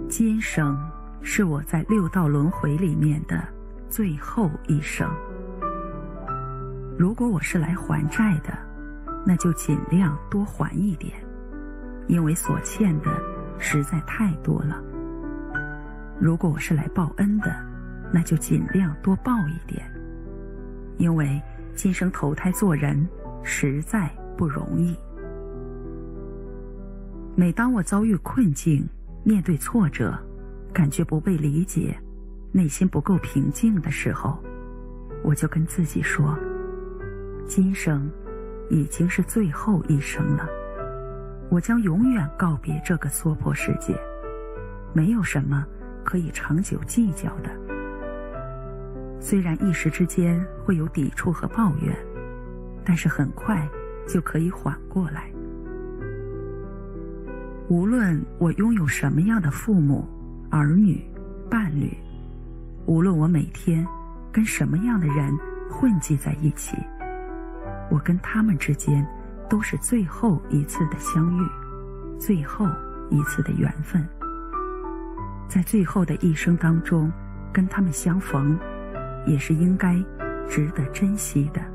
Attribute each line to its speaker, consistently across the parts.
Speaker 1: 今生是我在六道轮回里面的最后一生。如果我是来还债的，那就尽量多还一点，因为所欠的实在太多了。如果我是来报恩的，那就尽量多报一点，因为今生投胎做人实在不容易。每当我遭遇困境，面对挫折，感觉不被理解，内心不够平静的时候，我就跟自己说，今生已经是最后一生了，我将永远告别这个娑婆世界，没有什么可以长久计较的。虽然一时之间会有抵触和抱怨，但是很快就可以缓过来。无论我拥有什么样的父母、儿女、伴侣，无论我每天跟什么样的人混迹在一起，我跟他们之间都是最后一次的相遇，最后一次的缘分。在最后的一生当中跟他们相逢，也是应该值得珍惜的。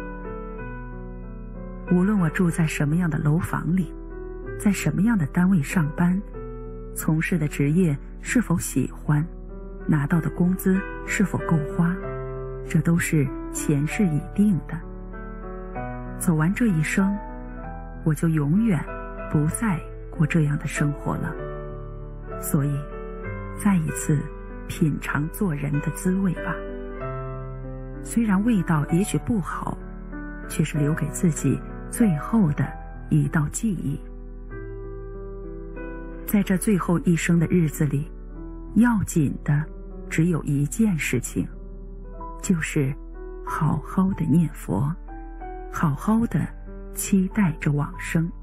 Speaker 1: 无论我住在什么样的楼房里，在什么样的单位上班，从事的职业是否喜欢，拿到的工资是否够花，这都是前世已定的。走完这一生，我就永远不再过这样的生活了。所以，再一次品尝做人的滋味吧。虽然味道也许不好，却是留给自己最后的一道记忆。在这最后一生的日子里，要紧的只有一件事情，就是好好的念佛，好好的期待着往生。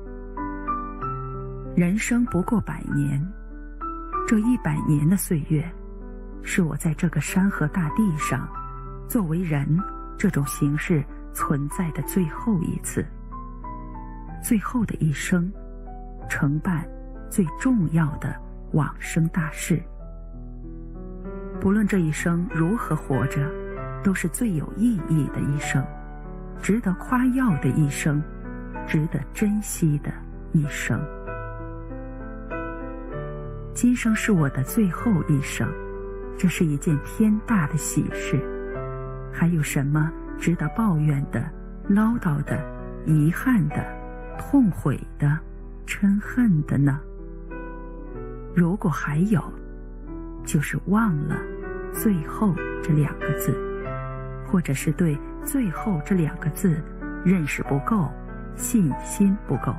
Speaker 1: 人生不过100年，这100年的岁月，是我在这个山河大地上作为人这种形式存在的最后一次，最后的一生，承办最重要的往生大事。不论这一生如何活着，都是最有意义的一生，值得夸耀的一生，值得珍惜的一生。今生是我的最后一生，这是一件天大的喜事，还有什么值得抱怨的、唠叨的、遗憾的、痛悔的、嗔恨的呢？如果还有，就是忘了最后这2个字，或者是对最后这2个字认识不够，信心不够。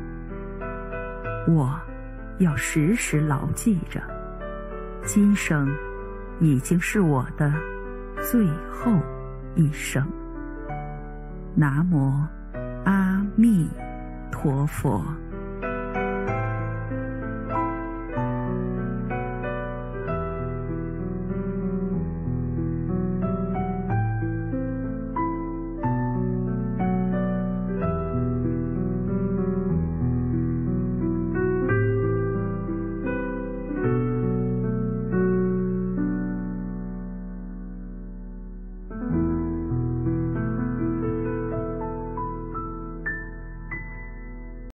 Speaker 1: 我要时时牢记着，今生已经是我的最后一生。南无阿弥陀佛。